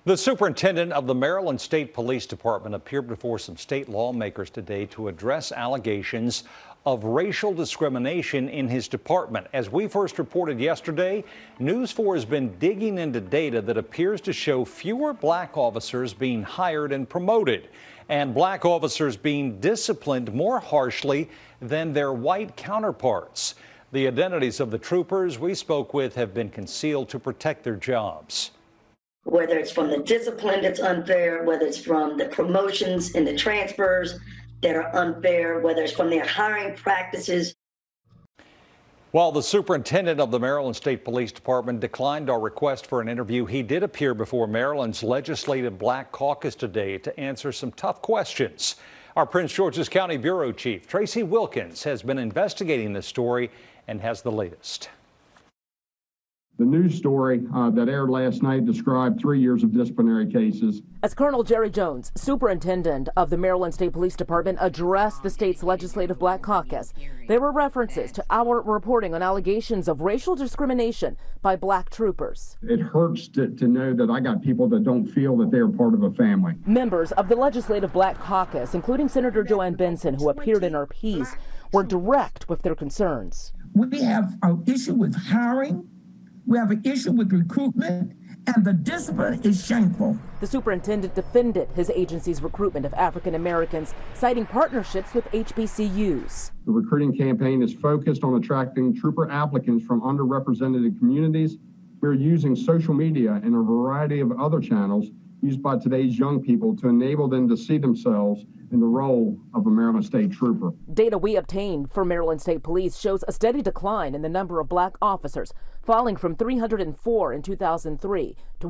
The superintendent of the Maryland State Police Department appeared before some state lawmakers today to address allegations of racial discrimination in his department. As we first reported yesterday, News4 has been digging into data that appears to show fewer black officers being hired and promoted, and black officers being disciplined more harshly than their white counterparts. The identities of the troopers we spoke with have been concealed to protect their jobs. Whether it's from the discipline that's unfair, whether it's from the promotions and the transfers that are unfair, whether it's from their hiring practices. While the superintendent of the Maryland State Police Department declined our request for an interview, he did appear before Maryland's Legislative Black Caucus today to answer some tough questions. Our Prince George's County Bureau Chief, Tracee Wilkins, has been investigating this story and has the latest. The news story that aired last night described 3 years of disciplinary cases. As Colonel Jerry Jones, superintendent of the Maryland State Police Department, addressed the state's Legislative Black Caucus, there were references to our reporting on allegations of racial discrimination by black troopers. It hurts to know that I got people that don't feel that they're part of a family. Members of the Legislative Black Caucus, including Senator Joanne Benson, who appeared in our piece, were direct with their concerns. We have an issue with hiring. We have an issue with recruitment, and the discipline is shameful. The superintendent defended his agency's recruitment of African Americans, citing partnerships with HBCUs. The recruiting campaign is focused on attracting trooper applicants from underrepresented communities. We're using social media and a variety of other channels used by today's young people to enable them to see themselves in the role of a Maryland State Trooper. Data we obtained from Maryland State Police shows a steady decline in the number of black officers, falling from 304 in 2003 to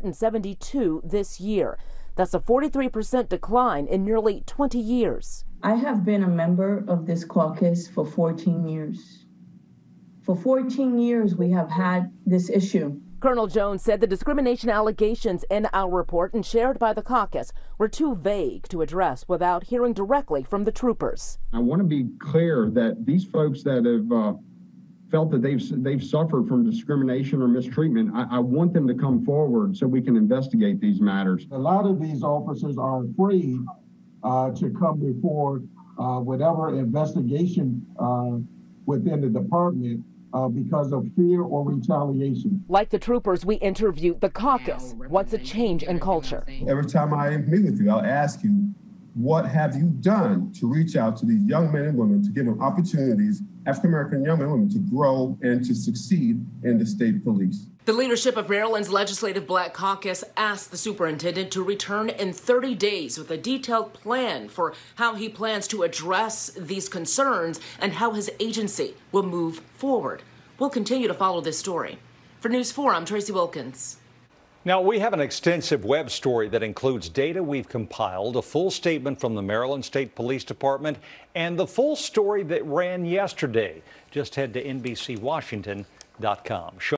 172 this year. That's a 43% decline in nearly 20 years. I have been a member of this caucus for 14 years. For 14 years, we have had this issue. Colonel Jones said the discrimination allegations in our report and shared by the caucus were too vague to address without hearing directly from the troopers. I want to be clear that these folks that have felt that they've suffered from discrimination or mistreatment, I want them to come forward so we can investigate these matters. A lot of these officers are afraid to come before whatever investigation within the department because of fear or retaliation. Like the troopers we interviewed, the caucus wants a change in culture. Every time I meet with you, I'll ask you, what have you done to reach out to these young men and women to give them opportunities, African-American young men and women, to grow and to succeed in the state police? The leadership of Maryland's Legislative Black Caucus asked the superintendent to return in 30 days with a detailed plan for how he plans to address these concerns and how his agency will move forward. We'll continue to follow this story. For News4, I'm Tracee Wilkins. Now, we have an extensive web story that includes data we've compiled, a full statement from the Maryland State Police Department, and the full story that ran yesterday. Just head to NBCWashington.com.